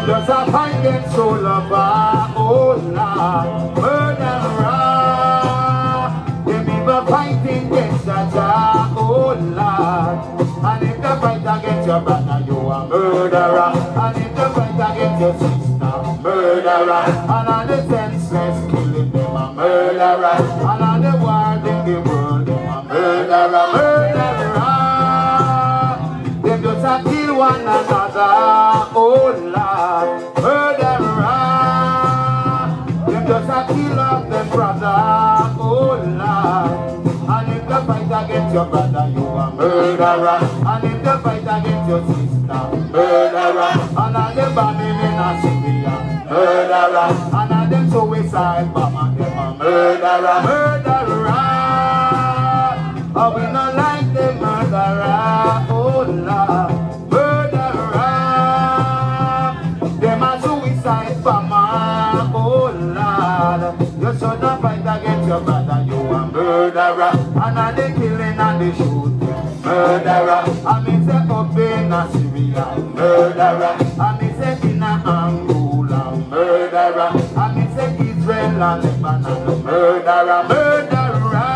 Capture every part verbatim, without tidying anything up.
Just a fight against soul lover, oh Lord, murderer. Them even fighting against Jaja, oh Lord. And if they fight against your brother, you a murderer. And if they fight against your sister, murderer. And all the senseless killing them a murderer. And all the war in the world, them a murderer, murderer. Them just a kill one another, oh Lord, murderer. Them just a kill off them brother, oh Lord. And if they fight against your brother, you a murderer. And if they fight against your sister, murderer. And all the bombing in a Syria, murderer. And all them suicide bomber, them a murderer, murderer. Oh, we not like the murderer, oh Lord, murderer. Them a suicide bomber, oh Lord. You should not fight against your brother, you a murderer. And all the killing and the shooting, murderer. I mean say up in a Syria, murderer. I mean say in a Angola, murderer. I mean say Israel and Lebanon, murderer, murderer.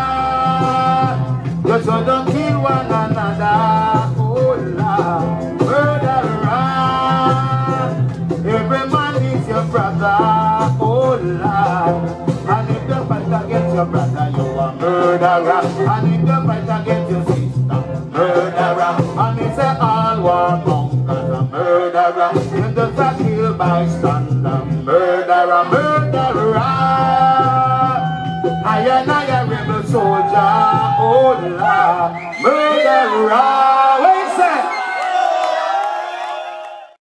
You should not kill one another, oh Lord, murderer. Every man is your brother, oh Lord. And if you fight against your brother, you are murderer. And if you fight against your sister, murderer. And he say all warmongers are murderer. You just a kill bystander, murderer, murderer. I am a rebel soldier, oh Lord, murderer.